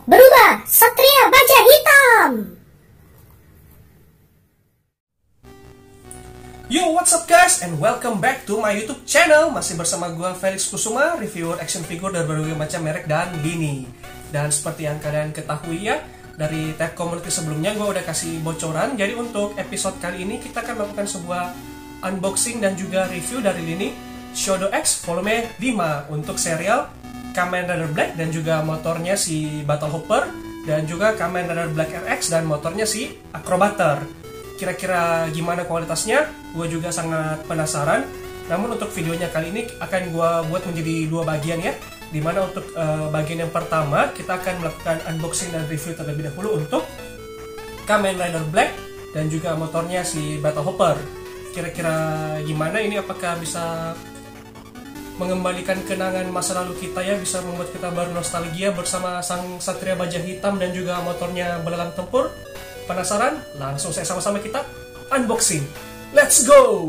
berubah Satria Baja Hitam. Yo, what's up guys, and welcome back to my YouTube channel. Masih bersama gue Felix Kusuma, reviewer action figure dari berbagai macam merek dan lini. Dan seperti yang kalian ketahui ya, dari tab community sebelumnya gue udah kasih bocoran. Jadi untuk episode kali ini kita akan melakukan sebuah unboxing dan juga review dari lini Shodo X volume 5 untuk serial Kamen Rider Black dan juga motornya si Battle Hopper, dan juga Kamen Rider Black RX dan motornya si Acrobater. Kira-kira gimana kualitasnya? Gue juga sangat penasaran. Namun untuk videonya kali ini akan gue buat menjadi dua bagian ya. Dimana untuk bagian yang pertama kita akan melakukan unboxing dan review terlebih dahulu untuk Kamen Rider Black dan juga motornya si Battle Hopper. Kira-kira gimana ini, apakah bisa mengembalikan kenangan masa lalu kita ya, bisa membuat kita baru nostalgia bersama sang Satria Baja Hitam dan juga motornya Belalang Tempur? Penasaran? Langsung saya sama-sama kita unboxing. Let's go!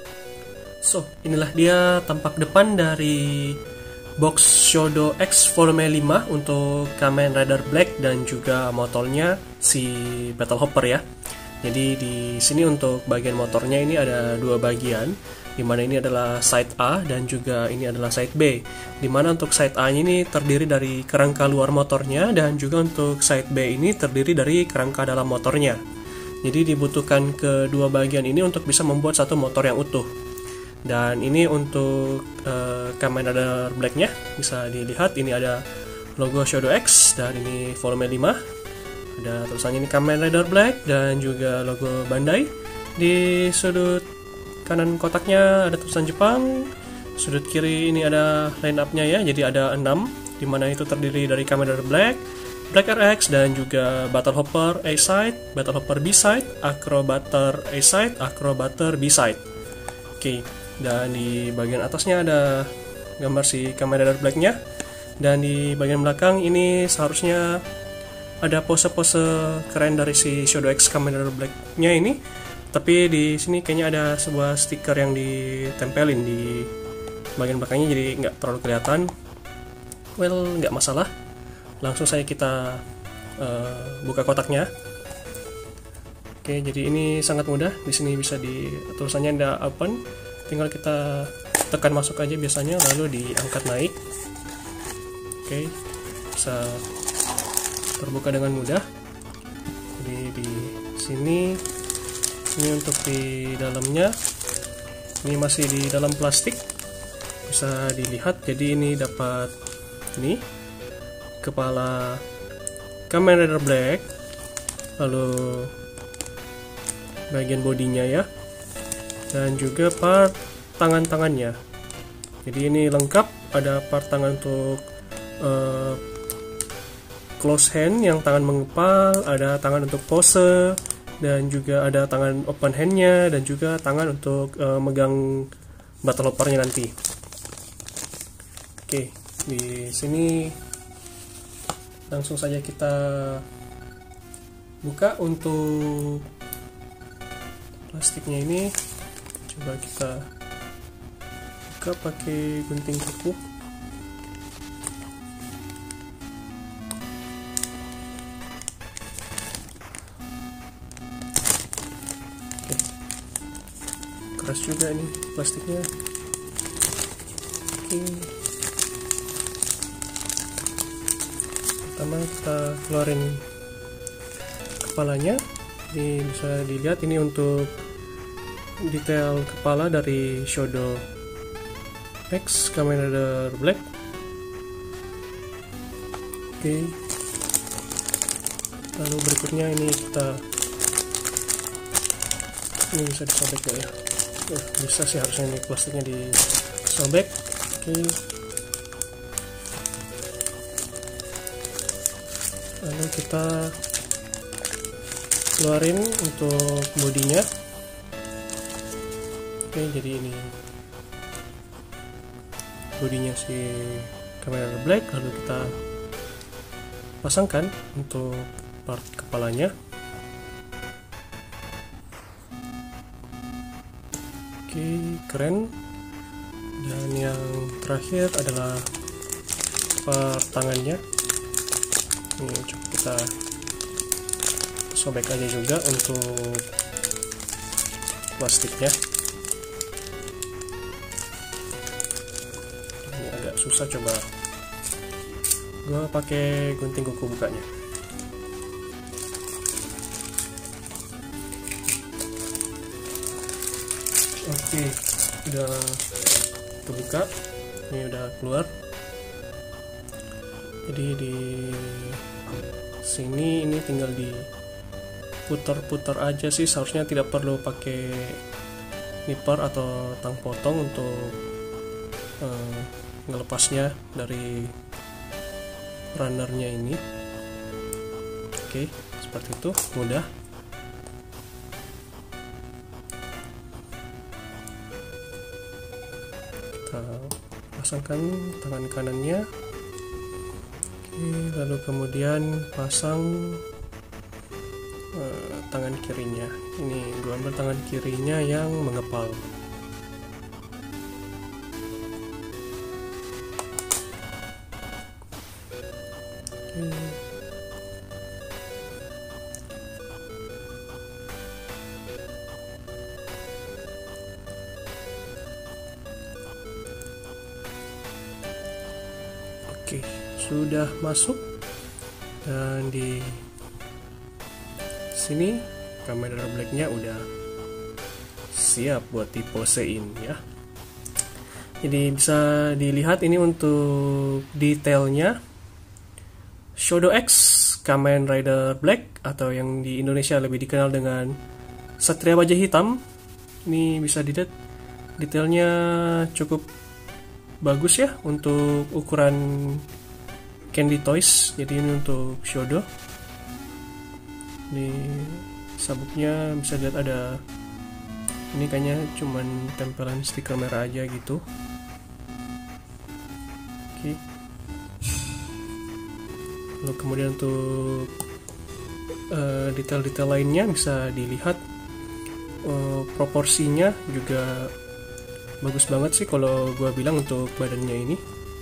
So, inilah dia tampak depan dari box Shodo X volume 5 untuk Kamen Rider Black dan juga motornya si Battle Hopper ya. Jadi di sini untuk bagian motornya ini ada dua bagian, dimana ini adalah side A dan juga ini adalah side B. Dimana untuk side A ini terdiri dari kerangka luar motornya dan juga untuk side B ini terdiri dari kerangka dalam motornya. Jadi dibutuhkan kedua bagian ini untuk bisa membuat satu motor yang utuh. Dan ini untuk Kamen Rider Black-nya bisa dilihat, ini ada logo Shodo X dan ini volume 5. Ada tulisannya ini Kamen Rider Black dan juga logo Bandai. Di sudut kanan kotaknya ada tulisan Jepang. Sudut kiri ini ada line up-nya ya, jadi ada 6, dimana itu terdiri dari Kamen Rider Black, Black RX dan juga Battle Hopper A-Side, Battle Hopper B-Side, Acrobater A-Side, Acrobater B-Side. Oke, dan di bagian atasnya ada gambar si Kamen Rider Black-nya. Dan di bagian belakang ini seharusnya ada pose-pose keren dari si Shodo X Kamen Rider Black-nya ini. Tapi di sini kayaknya ada sebuah stiker yang ditempelin di bagian belakangnya, jadi nggak terlalu kelihatan. Well, nggak masalah. Langsung saja kita buka kotaknya. Oke, jadi ini sangat mudah. Di sini bisa tulisannya ada open. Tinggal kita tekan masuk aja biasanya, lalu diangkat naik. Oke, bisa terbuka dengan mudah. Jadi di sini ini untuk di dalamnya, ini masih di dalam plastik, bisa dilihat. Jadi ini dapat ini kepala Kamen Rider Black, lalu bagian bodinya ya, dan juga part tangan-tangannya. Jadi ini lengkap, ada part tangan untuk close hand yang tangan mengepal, ada tangan untuk pose, dan juga ada tangan open hand-nya, dan juga tangan untuk megang battle hopper-nya nanti. Oke, di sini langsung saja kita buka untuk plastiknya ini. Coba kita buka pakai gunting kuku. Keras juga ini plastiknya. Oke. Pertama kita keluarin kepalanya. Ini bisa dilihat, ini untuk detail kepala dari Shodo X Kamen Rider Black. Oke. Lalu berikutnya ini ini bisa disobek gak ya? Bisa sih, harusnya ini plastiknya disobek. Oke. Lalu kita keluarin untuk bodinya. Oke, jadi ini bodinya si Kamen Rider Black. Lalu kita pasangkan untuk part kepalanya. Oke, keren. Dan yang terakhir adalah part tangannya. Ini coba kita sobek aja juga untuk plastiknya. Ini agak susah, coba gue pakai gunting kuku bukanya. Oke, udah kebuka, ini udah keluar. Jadi di sini ini tinggal diputar-putar aja sih, seharusnya tidak perlu pakai nipper atau tang potong untuk ngelepasnya dari runnernya ini. Oke, seperti itu, mudah. Kita pasangkan tangan kanannya. Oke, lalu kemudian pasang tangan kirinya. Ini gue ambil tangan kirinya yang mengepal. Oke, sudah masuk, dan di sini kamera blacknya udah siap buat diposein ya. Jadi bisa dilihat ini untuk detailnya Shodo X Kamen Rider Black, atau yang di Indonesia lebih dikenal dengan Satria Baja Hitam. Ini bisa dilihat detailnya cukup bagus ya untuk ukuran Candy Toys. Jadi ini untuk Shodo. Di sabuknya bisa dilihat ada, ini kayaknya cuman tempelan stiker merah aja gitu. Oke. Lalu kemudian untuk detail-detail lainnya bisa dilihat, proporsinya juga bagus banget sih kalau gua bilang untuk badannya ini.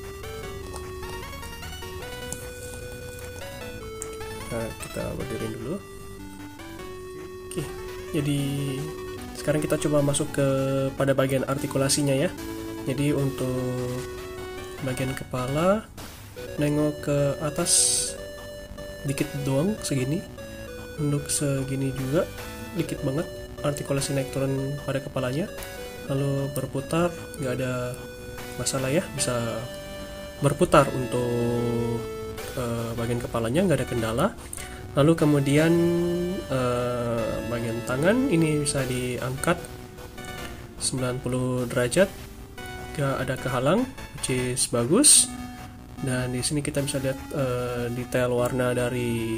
Nah, kita berdiriin dulu. Oke, jadi sekarang kita coba masuk pada bagian artikulasinya ya. Jadi untuk bagian kepala, nengok ke atas dikit doang, segini. Untuk segini juga dikit banget, artikulasi naik turun pada kepalanya. Lalu berputar, nggak ada masalah ya, bisa berputar untuk bagian kepalanya, nggak ada kendala. Lalu kemudian bagian tangan ini bisa diangkat 90 derajat, nggak ada kehalang, which is bagus. Dan di sini kita bisa lihat detail warna dari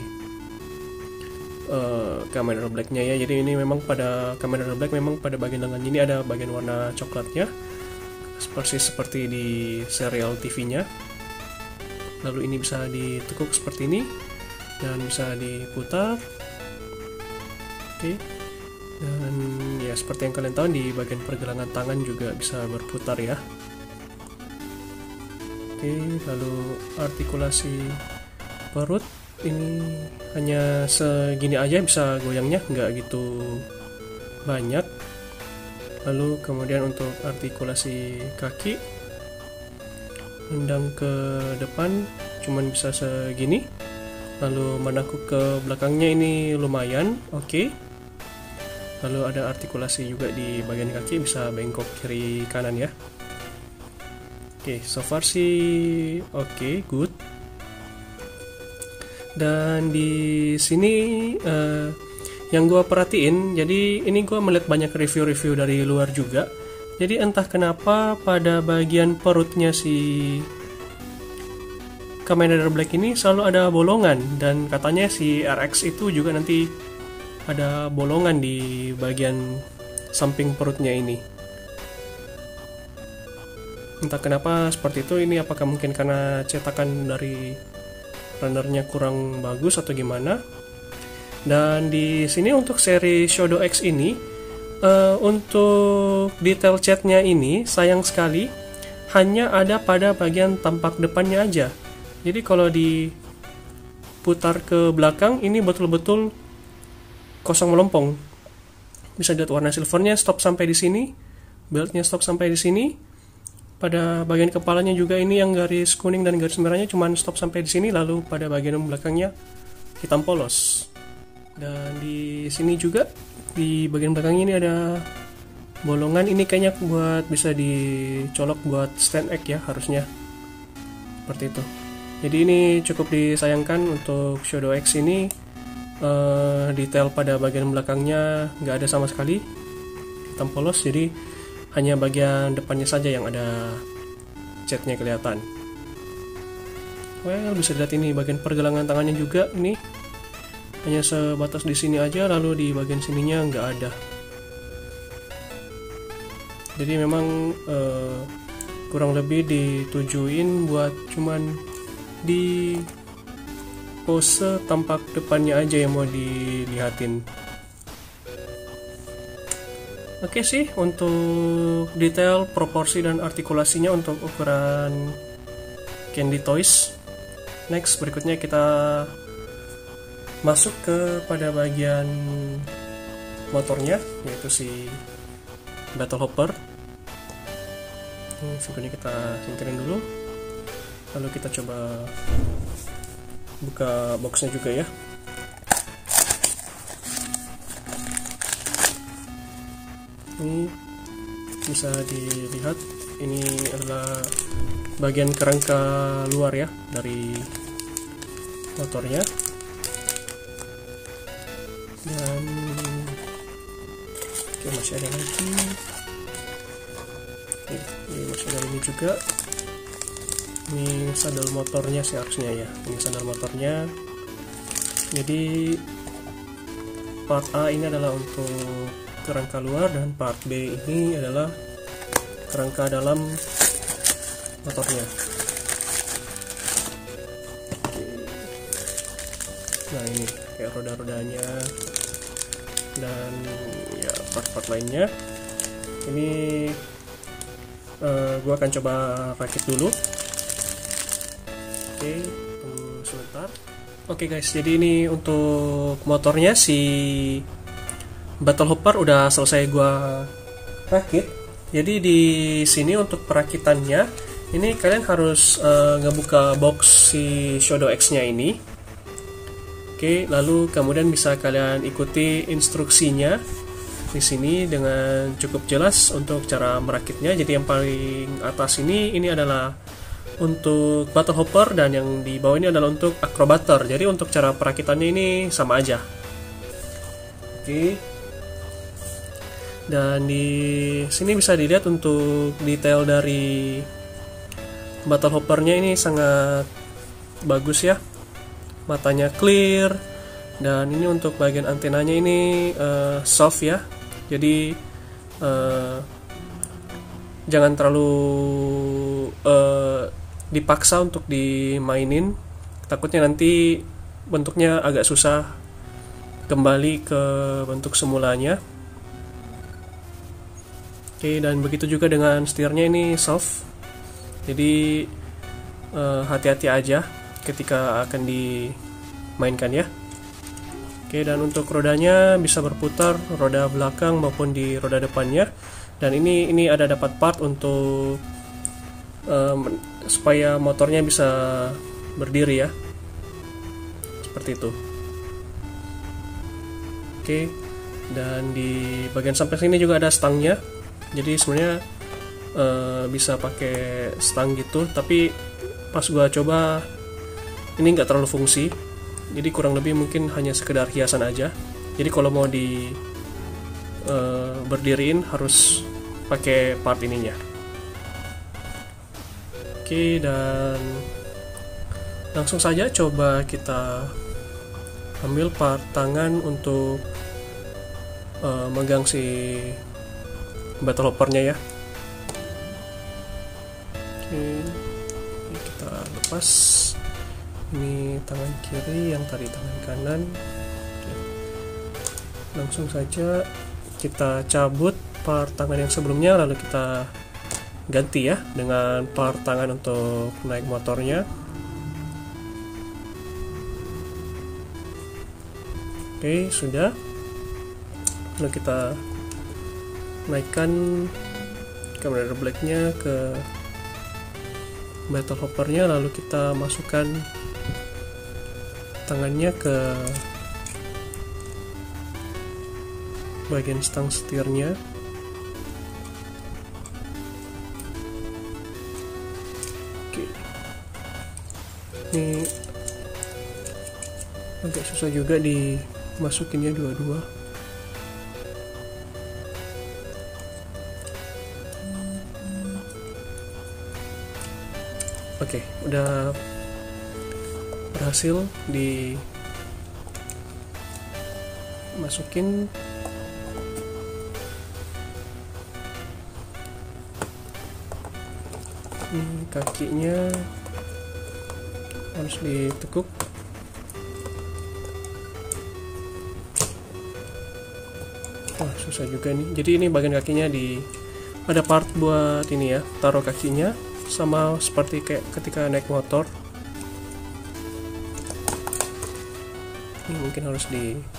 Kamen Rider Black-nya ya. Jadi ini memang pada Kamen Rider Black memang pada bagian lengan ini ada bagian warna coklatnya, seperti di serial TV-nya. Lalu ini bisa ditekuk seperti ini dan bisa diputar. Oke. Dan ya seperti yang kalian tahu, di bagian pergelangan tangan juga bisa berputar ya. Oke, lalu artikulasi perut ini hanya segini aja, bisa goyangnya nggak gitu banyak. Lalu kemudian untuk artikulasi kaki, nendang ke depan cuman bisa segini, lalu menakuk ke belakangnya ini lumayan oke. Lalu ada artikulasi juga di bagian kaki, bisa bengkok kiri kanan ya. Oke, so far sih oke, good. Dan di sini yang gue perhatiin, jadi ini gue melihat banyak review-review dari luar juga. Jadi entah kenapa pada bagian perutnya si Kamen Rider Black ini selalu ada bolongan, dan katanya si RX itu juga nanti ada bolongan di bagian samping perutnya ini. Entah kenapa seperti itu. Ini apakah mungkin karena cetakan dari runnernya kurang bagus atau gimana? Dan di sini untuk seri Shodo X ini, untuk detail catnya ini sayang sekali hanya ada pada bagian tampak depannya aja. Jadi kalau di putar ke belakang ini betul-betul kosong melompong. Bisa lihat warna silvernya stop sampai di sini, beltnya stop sampai di sini. Pada bagian kepalanya juga ini yang garis kuning dan garis merahnya cuman stop sampai di sini, lalu pada bagian belakangnya hitam polos. Dan di sini juga di bagian belakangnya ini ada bolongan, ini kayaknya buat bisa dicolok buat stand egg ya, harusnya seperti itu. Jadi ini cukup disayangkan untuk Shadow X ini, detail pada bagian belakangnya nggak ada sama sekali, hitam polos, jadi hanya bagian depannya saja yang ada catnya kelihatan. Well, bisa dilihat ini bagian pergelangan tangannya juga, ini hanya sebatas di sini aja, lalu di bagian sininya nggak ada. Jadi memang kurang lebih ditujuin buat cuman di pose tampak depannya aja yang mau dilihatin. Oke sih, untuk detail, proporsi, dan artikulasinya untuk ukuran Candy Toys. Next, berikutnya kita masuk pada bagian motornya, yaitu si Battle Hopper. Ini figurnya kita singkirin dulu, lalu kita coba buka boxnya juga ya. Ini bisa dilihat, ini adalah bagian kerangka luar ya dari motornya. Dan oke, masih ada lagi. Ini masih ada ini juga. Ini sadel motornya sih harusnya ya. Ini sadel motornya. Jadi part A ini adalah untuk kerangka luar, dan part B ini adalah kerangka dalam motornya. Nah ini kayak roda-rodanya dan ya part-part lainnya. Ini gua akan coba rakit dulu. Oke, tunggu sebentar. Oke guys, jadi ini untuk motornya si Battle Hopper udah selesai gua rakit. Jadi di sini untuk perakitannya, ini kalian harus ngebuka box si Shadow X-nya ini. Oke, lalu kemudian bisa kalian ikuti instruksinya di sini dengan cukup jelas untuk cara merakitnya. Jadi yang paling atas ini adalah untuk Battle Hopper, dan yang di bawah ini adalah untuk Acrobator. Jadi untuk cara perakitannya ini sama aja. Oke. Dan di sini bisa dilihat untuk detail dari Battle Hoppernya ini sangat bagus ya. Matanya clear, dan ini untuk bagian antenanya ini soft ya. Jadi jangan terlalu dipaksa untuk dimainin, takutnya nanti bentuknya agak susah kembali ke bentuk semulanya. Oke, dan begitu juga dengan setirnya, ini soft, jadi hati-hati aja ketika akan dimainkan ya. Oke, dan untuk rodanya bisa berputar roda belakang maupun di roda depannya. Dan ini ada dapat part untuk supaya motornya bisa berdiri ya, seperti itu. Oke, dan di bagian samping sini juga ada stangnya. Jadi sebenarnya bisa pakai stang gitu, tapi pas gua coba ini nggak terlalu fungsi. Jadi kurang lebih mungkin hanya sekedar hiasan aja. Jadi kalau mau di berdiriin harus pakai part ininya. Oke, dan langsung saja coba kita ambil part tangan untuk megang si Battle Hoppernya ya. Oke, ini kita lepas. Ini tangan kiri, yang tadi tangan kanan. Oke. Langsung saja kita cabut part tangan yang sebelumnya, lalu kita ganti ya dengan part tangan untuk naik motornya. Oke, sudah. Lalu kita naikkan Kamen Rider Black-nya ke battle hopper-nya, lalu kita masukkan tangannya ke bagian stang setirnya. Oke. Ini agak susah juga dimasukinnya dua-dua. Oke, udah berhasil dimasukin. Ini kakinya harus ditekuk. Wah, susah juga nih. Jadi ini bagian kakinya ada part buat ini ya, taruh kakinya, sama seperti kayak ketika naik motor. Ini mungkin harus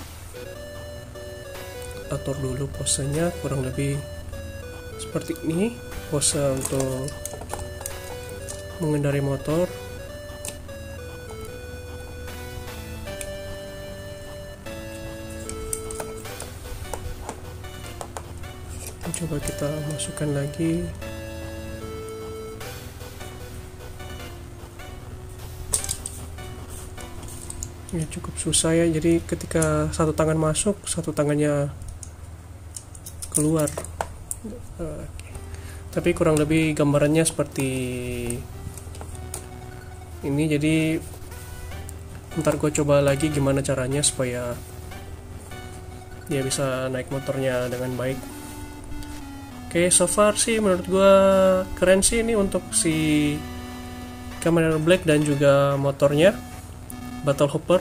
diatur dulu posenya, kurang lebih seperti ini pose untuk mengendari motor. Coba kita masukkan lagi. Ya cukup susah ya, jadi ketika satu tangan masuk, satu tangannya keluar. Oke. Tapi kurang lebih gambarannya seperti ini. Jadi ntar gue coba lagi gimana caranya supaya dia bisa naik motornya dengan baik. Oke, so far sih menurut gue keren sih ini untuk si Kamen Rider Black dan juga motornya Battle Hopper.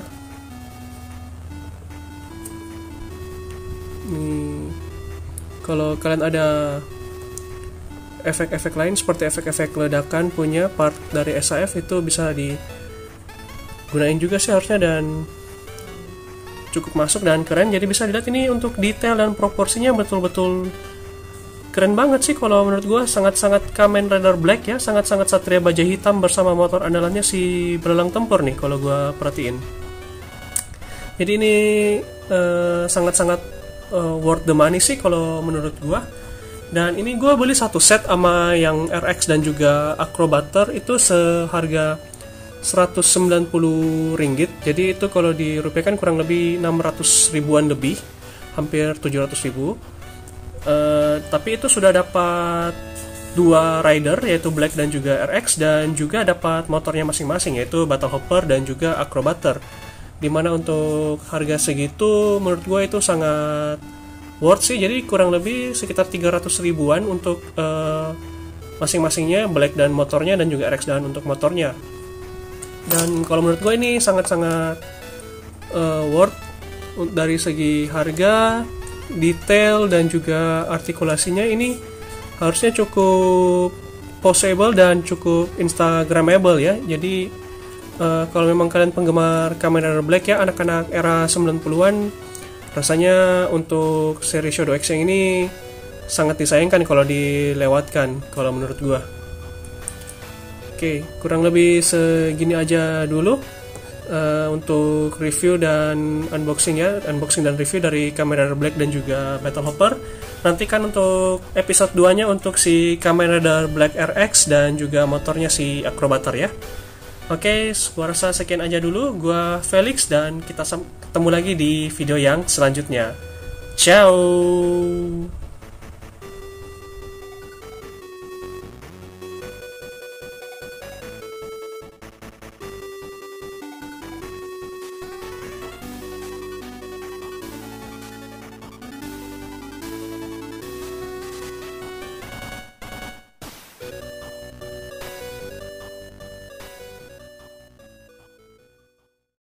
Kalau kalian ada efek-efek lain seperti efek-efek ledakan punya part dari SAF, itu bisa digunain juga sih harusnya, dan cukup masuk dan keren. Jadi bisa dilihat ini untuk detail dan proporsinya betul-betul keren banget sih kalau menurut gue. Sangat-sangat Kamen Rider Black ya, sangat-sangat Satria Baja Hitam bersama motor andalannya si Belalang Tempur nih kalau gue perhatiin. Jadi ini sangat-sangat worth the money sih kalau menurut gue. Dan ini gue beli satu set sama yang RX dan juga Acrobater, itu seharga 190 ringgit. Jadi itu kalau dirupiahkan kurang lebih 600 ribuan lebih, hampir 700 ribu. Tapi itu sudah dapat dua rider, yaitu Black dan juga RX, dan juga dapat motornya masing-masing, yaitu Battle Hopper dan juga Acrobater. Dimana untuk harga segitu menurut gue itu sangat worth sih. Jadi kurang lebih sekitar 300 ribuan untuk masing-masingnya, Black dan motornya, dan juga RX dan untuk motornya. Dan kalau menurut gue ini sangat-sangat worth dari segi harga, detail, dan juga artikulasinya. Ini harusnya cukup poseable dan cukup instagramable ya. Jadi kalau memang kalian penggemar Kamen Rider Black ya, anak-anak era 90-an, rasanya untuk seri Shodo X yang ini sangat disayangkan kalau dilewatkan kalau menurut gua. Oke, kurang lebih segini aja dulu untuk review dan unboxing ya, unboxing dan review dari Kamen Rider Black dan juga Battle Hopper. Nantikan untuk episode 2-nya untuk si Kamen Rider Black RX dan juga motornya si Acrobater ya. Oke, gua rasa sekian aja dulu. Gua Felix dan kita ketemu lagi di video yang selanjutnya. Ciao.